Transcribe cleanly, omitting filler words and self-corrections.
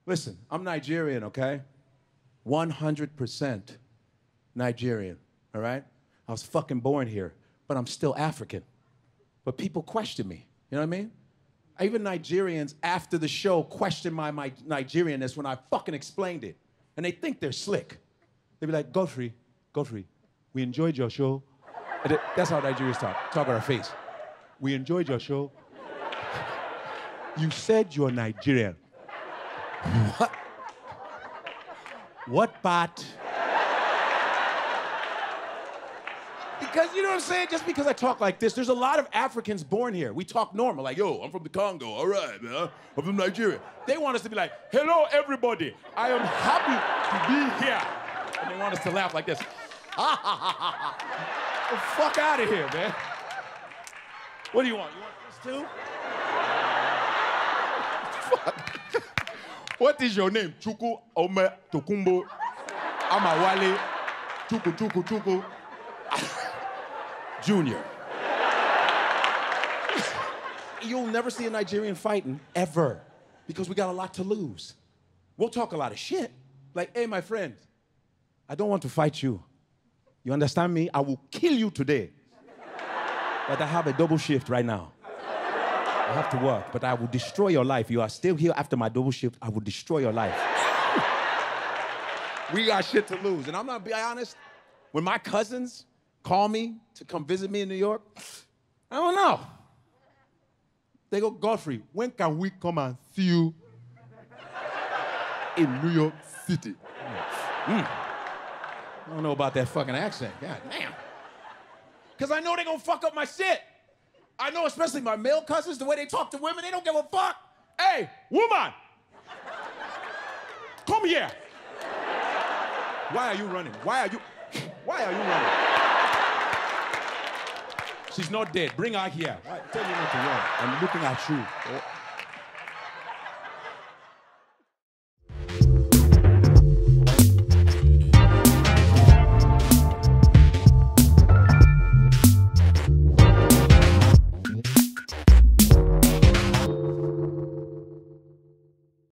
Listen, I'm Nigerian, okay? 100% Nigerian, all right? I was fucking born here, but I'm still African. But people question me, you know what I mean? Even Nigerians after the show question my Nigerianness when I fucking explained it. And they think they're slick. They be like, Godfrey, we enjoyed your show. And that's how Nigerians talk at our face. We enjoyed your show. You said you're Nigerian. What? What part? Because, you know what I'm saying? Just because I talk like this, there's a lot of Africans born here. We talk normal, like, yo, I'm from the Congo, all right, man. I'm from Nigeria. They want us to be like, hello, everybody. I am happy to be here. And they want us to laugh like this. Ha, ha, ha, ha, ha. Get the fuck out of here, man. What do you want? You want this too? Fuck. What is your name? Chuku Ome Tokumbo Amawale Chuku Junior. You'll never see a Nigerian fighting, ever, because we got a lot to lose. We'll talk a lot of shit. Like, hey, my friend, I don't want to fight you. You understand me? I will kill you today. But I have a double shift right now. I have to work, but I will destroy your life. You are still here after my double shift, I will destroy your life. We got shit to lose. And I'm not being honest, when my cousins call me to come visit me in New York, I don't know. They go, Godfrey, when can we come and see you in New York City? I don't know about that fucking accent. God damn. Because I know they're gonna fuck up my shit. I know especially my male cousins, the way they talk to women, they don't give a fuck. Hey, woman! Come here. Why are you running? Why are you running? She's not dead. Bring her here. Tell me not to run. I'm looking at you.